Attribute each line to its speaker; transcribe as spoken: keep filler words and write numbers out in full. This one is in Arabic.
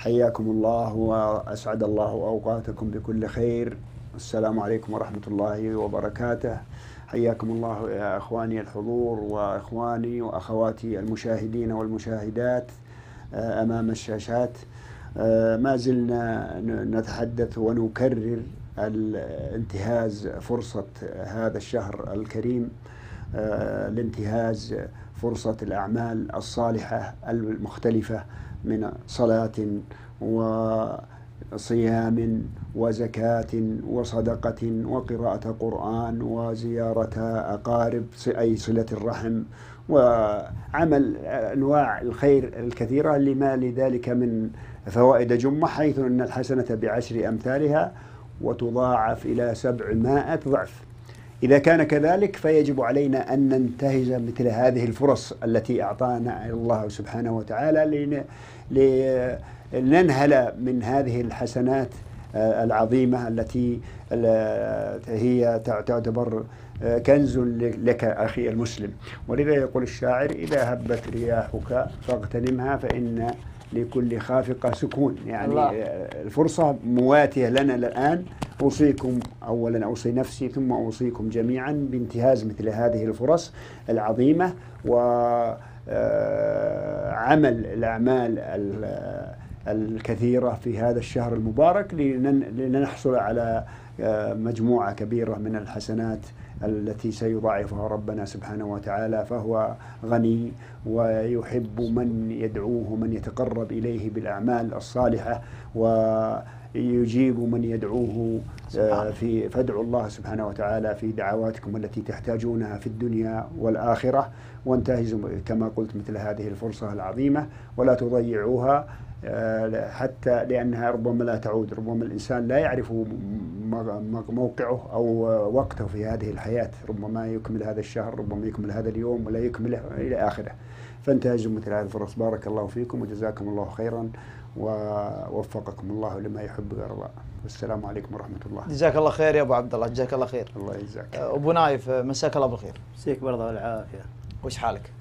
Speaker 1: حياكم الله وأسعد الله أوقاتكم بكل خير. السلام عليكم ورحمة الله وبركاته. حياكم الله يا أخواني الحضور وإخواني وأخواتي المشاهدين والمشاهدات أمام الشاشات. ما زلنا نتحدث ونكرر الانتهاز فرصة هذا الشهر الكريم، الانتهاز فرصة الأعمال الصالحة المختلفة من صلاة وصيام وزكاة وصدقة وقراءة قرآن وزيارة أقارب أي صلة الرحم وعمل أنواع الخير الكثيرة لما لذلك من فوائد جمة، حيث أن الحسنة بعشر أمثالها وتضاعف إلى سبعمائة ضعف. إذا كان كذلك فيجب علينا أن ننتهز مثل هذه الفرص التي أعطانا الله سبحانه وتعالى لننهل من هذه الحسنات العظيمة التي هي تعتبر كنز لك أخي المسلم. ولذا يقول الشاعر: إذا هبت رياحك فاغتنمها فإن لكل خافقة سكون. يعني الله. الفرصة مواتية لنا الآن. أوصيكم أولا، أوصي نفسي ثم أوصيكم جميعا بانتهاز مثل هذه الفرص العظيمة وعمل الأعمال الكثيرة في هذا الشهر المبارك لنحصل على مجموعة كبيرة من الحسنات التي سيضاعفها ربنا سبحانه وتعالى، فهو غني ويحب من يدعوه من يتقرب إليه بالأعمال الصالحة، ويجيب من يدعوه في فادعوا الله سبحانه وتعالى في دعواتكم التي تحتاجونها في الدنيا والآخرة، وانتهزوا كما قلت مثل هذه الفرصة العظيمة ولا تضيعوها، حتى لأنها ربما لا تعود. ربما الإنسان لا يعرف موقعه أو وقته في هذه الحياة، ربما يكمل هذا الشهر، ربما يكمل هذا اليوم ولا يكمله إلى آخره. فانتهزوا مثل هذه الفرص. بارك الله فيكم وجزاكم الله خيرا ووفقكم الله لما يحب ويرضى. والسلام عليكم ورحمة الله.
Speaker 2: جزاك الله خير يا أبو عبد الله، جزاك الله خير.
Speaker 1: الله يجزاك.
Speaker 2: أبو نايف مساك الله بالخير.
Speaker 3: مسيك برضه والعافية.
Speaker 2: وش حالك؟